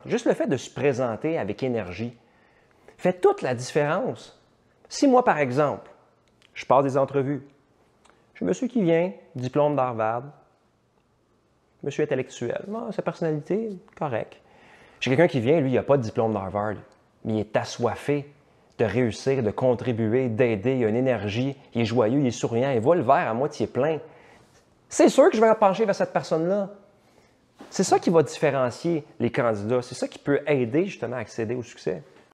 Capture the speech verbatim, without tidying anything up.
juste le fait de se présenter avec énergie fait toute la différence. Si moi, par exemple, je passe des entrevues, je suis un monsieur qui vient, diplôme d'Harvard, monsieur intellectuel, bon, sa personnalité, correct. J'ai quelqu'un qui vient, lui, il n'a pas de diplôme d'Harvard, mais il est assoiffé de réussir, de contribuer, d'aider, il a une énergie, il est joyeux, il est souriant, il voit le verre à moitié plein. C'est sûr que je vais me pencher vers cette personne-là. C'est ça qui va différencier les candidats. C'est ça qui peut aider justement à accéder au succès.